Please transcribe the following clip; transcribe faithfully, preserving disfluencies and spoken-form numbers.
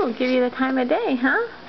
Ooh, give you the time of day, huh?